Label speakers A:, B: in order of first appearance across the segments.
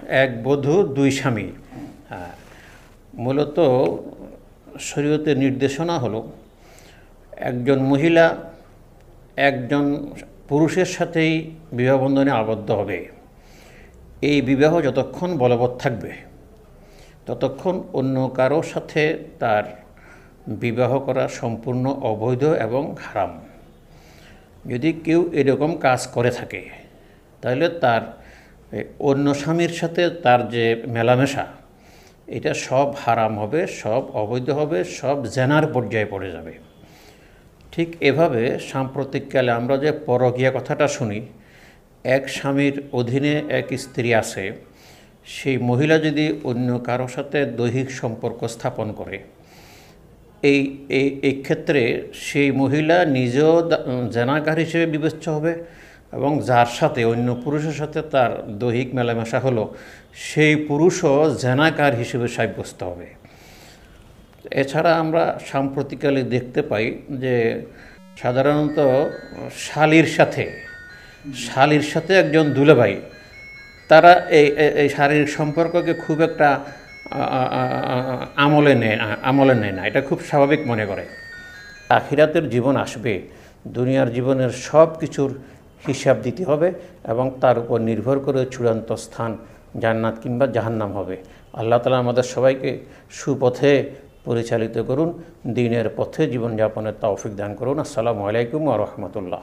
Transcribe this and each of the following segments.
A: এক বধূ দুই স্বামী। মূলত শরীয়তের নির্দেশনা হলো একজন মহিলা একজন পুরুষের সাথেই বিবাহ বন্ধনে আবদ্ধ হবে। এই বিবাহ যতক্ষণ বলবৎ থাকবে ততক্ষণ অন্য কারোর সাথে তার বিবাহ করা সম্পূর্ণ অবৈধ এবং হারাম। যদি কেউ এরকম কাজ করে থাকে তাহলে তার অন্য স্বামীর সাথে তার যে মেলামেশা এটা সব হারাম হবে, সব অবৈধ হবে, সব জেনার পর্যায়ে পড়ে যাবে। ঠিক এভাবে সাম্প্রতিককালে আমরা যে পরকীয়া কথাটা শুনি, এক স্বামীর অধীনে এক স্ত্রী আছে, সেই মহিলা যদি অন্য কারোর সাথে দৈহিক সম্পর্ক স্থাপন করে এই ক্ষেত্রে সেই মহিলা নিজেও জেনাকার হিসেবে বিবেচ্য হবে এবং যার সাথে অন্য পুরুষের সাথে তার দৈহিক মেলামেশা হলো সেই পুরুষও জেনাকার হিসেবে সাব্যস্ত হবে। এছাড়া আমরা সাম্প্রতিককালে দেখতে পাই যে সাধারণত শালীর সাথে একজন দুলাভাই তারা এই শারীরিক সম্পর্ককে খুব একটা আমলে নেয় না, এটা খুব স্বাভাবিক মনে করে। আখিরাতের জীবন আসবে, দুনিয়ার জীবনের সব কিছুর হিসাব দিতে হবে এবং তার উপর নির্ভর করে চূড়ান্ত স্থান জান্নাত কিংবা জাহান্নাম হবে। আল্লাহ তাআলা আমাদের সবাইকে সুপথে পরিচালিত করুন, দ্বীনের পথে জীবনযাপনের তৌফিক দান করুন। আসসালামু আলাইকুম ওয়া রাহমাতুল্লাহ।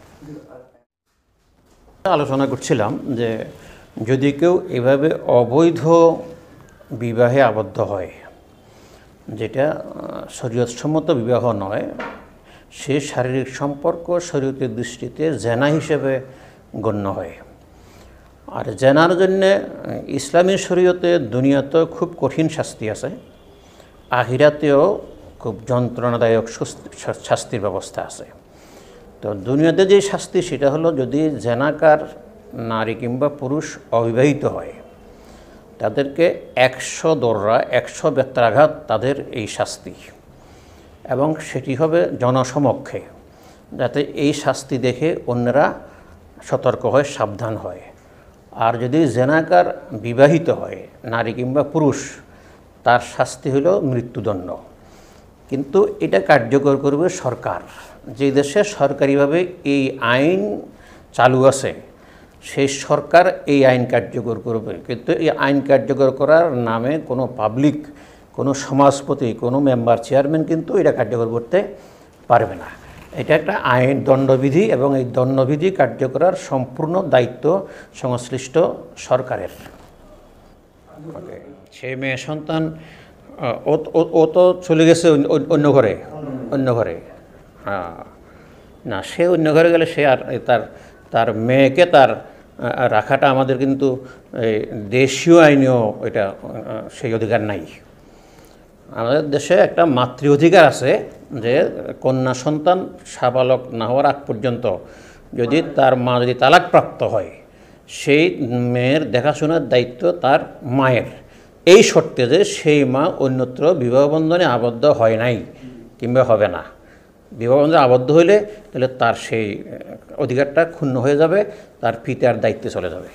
A: আলোচনা করছিলাম যে যদি কেউ এভাবে অবৈধ বিবাহে আবদ্ধ হয়, যেটা শরীয়তসম্মত বিবাহ নয়, সে শারীরিক সম্পর্ক শরীয়তের দৃষ্টিতে জেনা হিসেবে গণ্য হয়। আর জেনার জন্যে ইসলামী শরীয়তে দুনিয়াতেও খুব কঠিন শাস্তি আছে, আখিরাতেও খুব যন্ত্রণাদায়ক শাস্তির ব্যবস্থা আছে। তো দুনিয়াতে যে শাস্তি সেটা হলো যদি জেনাকার নারী কিংবা পুরুষ অবিবাহিত হয় তাদেরকে 100 দররা 100 বেত্রাঘাত তাদের এই শাস্তি, এবং সেটি হবে জনসমক্ষে, যাতে এই শাস্তি দেখে অন্যরা সতর্ক হয়, সাবধান হয়। আর যদি জেনাকার বিবাহিত হয় নারী কিংবা পুরুষ, তার শাস্তি হলো মৃত্যুদণ্ড। কিন্তু এটা কার্যকর করবে সরকার। যে দেশে সরকারিভাবে এই আইন চালু আছে সেই সরকার এই আইন কার্যকর করবে। কিন্তু এই আইন কার্যকর করার নামে কোনো পাবলিক, কোনো সমাজপতি, কোনো মেম্বার, চেয়ারম্যান কিন্তু এটা কার্যকর করতে পারবে না। এটা একটা আইন, দণ্ডবিধি, এবং এই দণ্ডবিধি কার্যকর করার সম্পূর্ণ দায়িত্ব সংশ্লিষ্ট সরকারের। সেই মেয়ে সন্তান ও তো চলে গেছে অন্য ঘরে। হ্যাঁ, না, সে অন্য ঘরে গেলে সে আর তার মেয়েকে তার রাখাটা আমাদের কিন্তু দেশীয় আইনেও এটা সেই অধিকার নাই। আমাদের দেশে একটা মাতৃ অধিকার আছে যে কন্যা সন্তান সাবালক না হওয়ার আগ পর্যন্ত যদি তার মা যদি তালাকপ্রাপ্ত হয়, সেই মেয়ের দেখাশোনার দায়িত্ব তার মায়ের, এই শর্তে যে সেই মা অন্যত্র বিবাহ বন্ধনে আবদ্ধ হয় নাই কিংবা হবে না। বিবাহ বন্ধনে আবদ্ধ হইলে তাহলে তার সেই অধিকারটা ক্ষুণ্ণ হয়ে যাবে, তার পিতার দায়িত্বে চলে যাবে।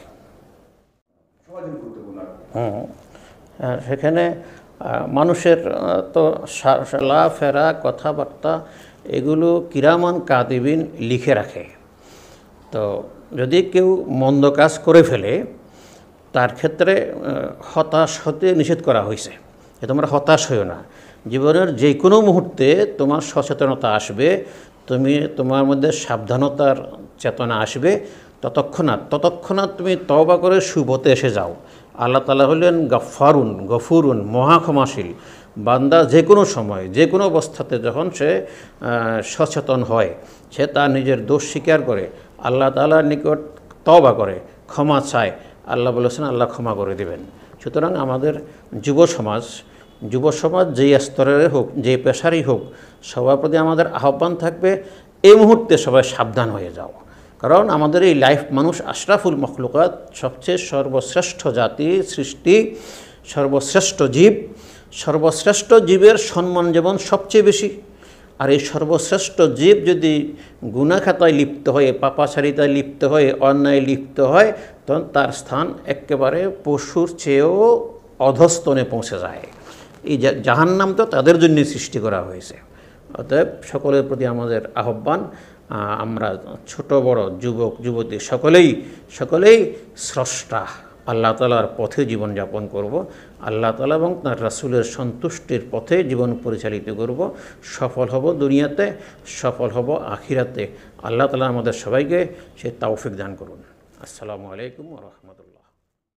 A: সেখানে মানুষের তো চলাফেরা, কথাবার্তা এগুলো কিরামান কাতিবিন লিখে রাখে। তো যদি কেউ মন্দ কাজ করে ফেলে তার ক্ষেত্রে হতাশ হতে নিষেধ করা হয়েছে, যে তোমরা হতাশ হইও না। জীবনের যে কোনো মুহূর্তে তোমার সচেতনতা আসবে, তোমার মধ্যে সাবধানতার চেতনা আসবে, ততক্ষণাৎ তুমি তওবা করে সুপথে এসে যাও। আল্লাহ তাআলা হলেন গফুরুন, মহাক্ষমাশীল। বান্দা যে কোনো সময়, যে কোনো অবস্থাতে যখন সে সচেতন হয়, সে তার নিজের দোষ স্বীকার করে আল্লাহ তাআলার নিকট তওবা করে, ক্ষমা চায়, আল্লাহ বলেছেন আল্লাহ ক্ষমা করে দেবেন। সুতরাং আমাদের যুব সমাজ যেই স্তরের হোক, যে পেশারই হোক, সবার প্রতি আমাদের আহ্বান থাকবে এই মুহূর্তে সবাই সাবধান হয়ে যাও। কারণ আমাদের এই লাইফ, মানুষ আশরাফুল মখলুকাত, সবচেয়ে সর্বশ্রেষ্ঠ জাতি, সৃষ্টি, সর্বশ্রেষ্ঠ জীব। সর্বশ্রেষ্ঠ জীবের সম্মান যেমন সবচেয়ে বেশি, আর এই সর্বশ্রেষ্ঠ জীব যদি গুনাহ খাতায় লিপ্ত হয়ে, পাপাচারিতায় লিপ্ত হয়ে, অন্যায় লিপ্ত হয়, তখন তার স্থান একেবারে পশুর চেয়েও অধস্তনে পৌঁছে যায়। এই জাহান্নাম তো তাদের জন্য সৃষ্টি করা হয়েছে। অতএব সকলের প্রতি আমাদের আহ্বান, আমরা ছোট বড়, যুবক যুবতী সকলেই স্রষ্টা আল্লাহ তাআলার পথে জীবনযাপন করব, আল্লাহ তাআলা এবং তাঁর রাসূলের সন্তুষ্টির পথে জীবন পরিচালিত করব। সফল হব দুনিয়াতে, সফল হব আখিরাতে। আল্লাহ তাআলা আমাদের সবাইকে সে তৌফিক দান করুন। আসসালামু আলাইকুম ওয়া রাহমাতুল্লাহ।